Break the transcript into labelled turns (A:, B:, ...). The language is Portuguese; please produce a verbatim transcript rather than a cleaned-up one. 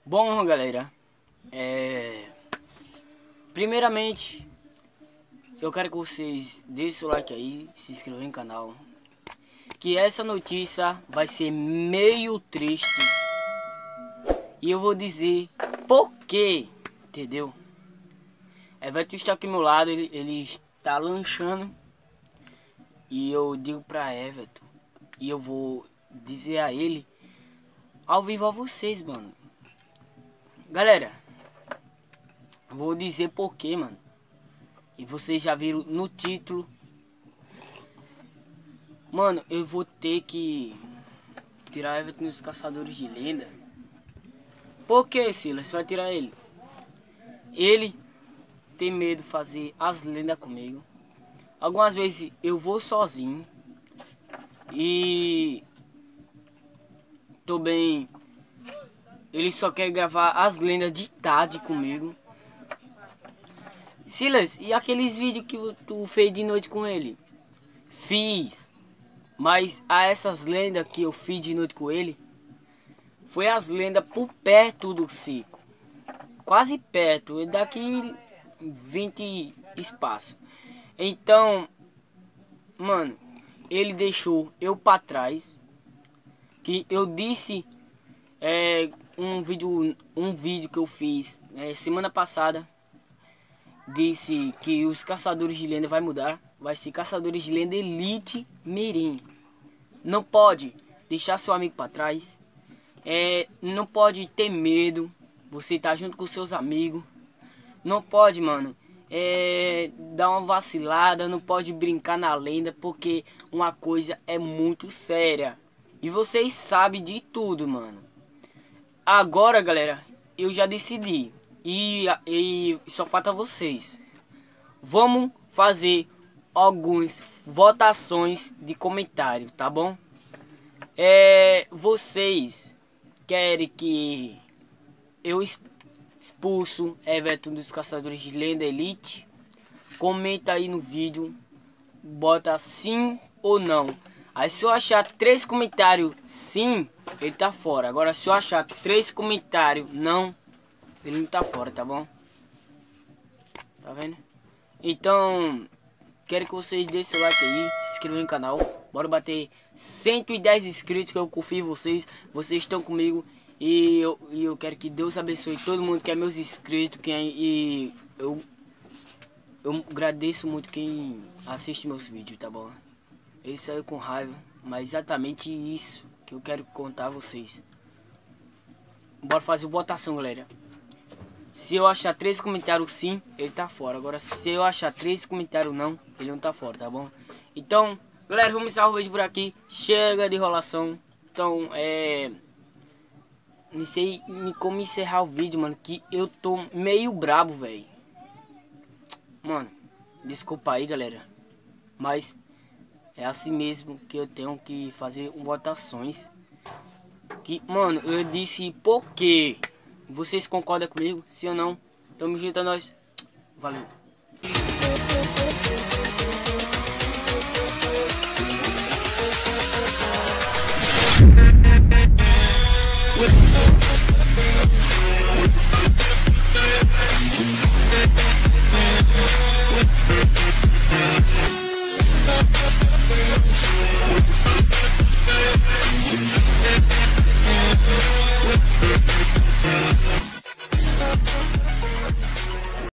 A: Bom, galera, é... primeiramente, eu quero que vocês deixem o like aí, se inscrevam no canal. Que essa notícia vai ser meio triste. E eu vou dizer por quê, entendeu? Everton está aqui ao meu lado, ele, ele está lanchando. E eu digo pra Everton, e eu vou dizer a ele, ao vivo a vocês, mano. Galera, vou dizer por quê, mano. E vocês já viram no título. Mano, eu vou ter que tirar Everton dos caçadores de lenda. Por que, Silas? Você vai tirar ele? Ele tem medo de fazer as lendas comigo. Algumas vezes eu vou sozinho. E também ele só quer gravar as lendas de tarde comigo. Silas, e aqueles vídeos que tu fez de noite com ele? Fiz. Mas a essas lendas que eu fiz de noite com ele, foi as lendas por perto do circo. Quase perto, daqui vinte espaços. Então, mano, ele deixou eu pra trás. Que eu disse é, um vídeo um vídeo que eu fiz é, semana passada. Disse que os caçadores de lenda vai mudar. Vai ser caçadores de lenda Elite Mirim. Não pode deixar seu amigo pra trás. É, não pode ter medo. Você tá junto com seus amigos. Não pode, mano, é, dar uma vacilada. Não pode brincar na lenda, porque uma coisa é muito séria. E vocês sabem de tudo, mano. Agora, galera, eu já decidi. E, e só falta vocês. Vamos fazer algumas votações de comentário, tá bom? É, vocês querem que eu expulso Everton dos caçadores de lenda Elite? Comenta aí no vídeo, bota sim ou não. Aí se eu achar três comentários sim, ele tá fora. Agora se eu achar três comentários não, ele não tá fora, tá bom? Tá vendo? Então, quero que vocês deixem seu like aí, se inscrevam no canal. Bora bater cento e dez inscritos, que eu confio em vocês. Vocês estão comigo. E eu, e eu quero que Deus abençoe todo mundo que é meus inscritos. Quem, e eu, eu agradeço muito quem assiste meus vídeos, tá bom? Ele saiu com raiva, mas exatamente isso que eu quero contar a vocês. Bora fazer votação, galera. Se eu achar três comentários sim, ele tá fora. Agora se eu achar três comentários não, ele não tá fora, tá bom? Então, galera, vamos encerrar o vídeo por aqui. Chega de enrolação. Então, é... não sei como encerrar o vídeo, mano, que eu tô meio brabo, velho. Mano, desculpa aí, galera. Mas é assim mesmo que eu tenho que fazer votações. Que, mano, eu disse por quê. Vocês concordam comigo? Sim ou não? Tamo junto a nós. Valeu.